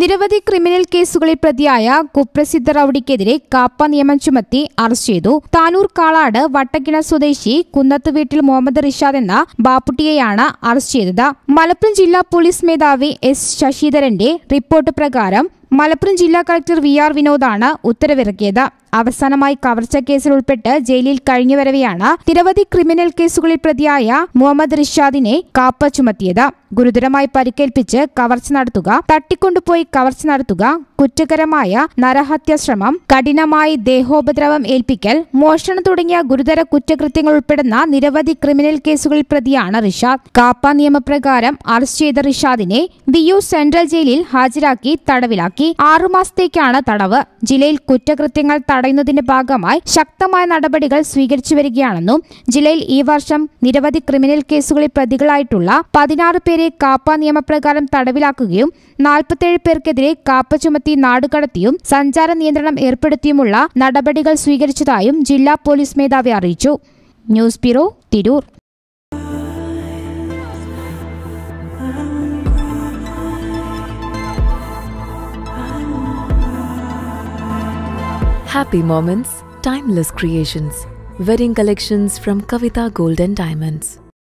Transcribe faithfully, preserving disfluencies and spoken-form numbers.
നിരവധി ക്രിമിനൽ കേസുകളിൽ പ്രതിയായ കുപ്രസിദ്ധ റൌഡിക്കെതിരെ കാപ്പ നിയമം ചുമത്തി അറസ്റ്റ് ചെയ്തു. താനൂർ കാളാട് വട്ടക്കിണ സ്വദേശി കുന്നത്ത് വീട്ടിൽ മുഹമ്മദ് റിഷാദ് എന്ന ബാപ്പുട്ടിയെയാണ് അറസ്റ്റ് ചെയ്തത്. മലപ്പുറം ജില്ലാ പോലീസ് മേധാവി എസ് ശശിധരന്റെ റിപ്പോർട്ട് പ്രകാരം മലപ്പുറം ജില്ലാ കളക്ടർ വി ആർ വിനോദാണ് ഉത്തരവിറക്കിയത്. അവസാനമായി കവർച്ച കേസിൽ ഉൾപ്പെട്ട് ജയിലിൽ കഴിഞ്ഞുവരവെയാണ് നിരവധി ക്രിമിനൽ കേസുകളിൽ പ്രതിയായ മുഹമ്മദ് റിഷാദിനെ കാപ്പ ചുമത്തിയത്. ഗുരുതരമായി പരിക്കേൽപ്പിച്ച് കവർച്ച നടത്തുക, തട്ടിക്കൊണ്ടുപോയി കവർച്ച നടത്തുക, കുറ്റകരമായ നരഹത്യാശ്രമം, കഠിനമായി ദേഹോപദ്രവം ഏൽപ്പിക്കൽ, മോഷണം തുടങ്ങിയ ഗുരുതര കുറ്റകൃത്യങ്ങൾ ഉൾപ്പെടുന്ന നിരവധി ക്രിമിനൽ കേസുകളിൽ പ്രതിയാണ് റിഷാദ്. കാപ്പ നിയമപ്രകാരം അറസ്റ്റ് ചെയ്ത റിഷാദിനെ വിയു സെൻട്രൽ ജയിലിൽ ഹാജരാക്കി തടവിലാക്കി. ആറുമാസത്തേക്കാണ് തടവ്. ജില്ലയിൽ കുറ്റകൃത്യങ്ങൾ തടയുന്നതിന്റെ ഭാഗമായി ശക്തമായ നടപടികൾ സ്വീകരിച്ചു വരികയാണെന്നും ജില്ലയിൽ ഈ വർഷം നിരവധി ക്രിമിനൽ കേസുകളിൽ പ്രതികളായിട്ടുള്ള പതിനാറ് പേരെ കാപ്പ നിയമപ്രകാരം തടവിലാക്കുകയും നാൽപ്പത്തിയേഴ് പേർക്കെതിരെ കാപ്പ ചുമത്തി നാടുകടത്തിയും സഞ്ചാര നിയന്ത്രണം ഏർപ്പെടുത്തിയുമുള്ള നടപടികൾ സ്വീകരിച്ചതായും ജില്ലാ പോലീസ് മേധാവി അറിയിച്ചു. News bureau, Tirur. Happy moments, timeless creations. Wedding collections from Kavita Gold and Diamonds.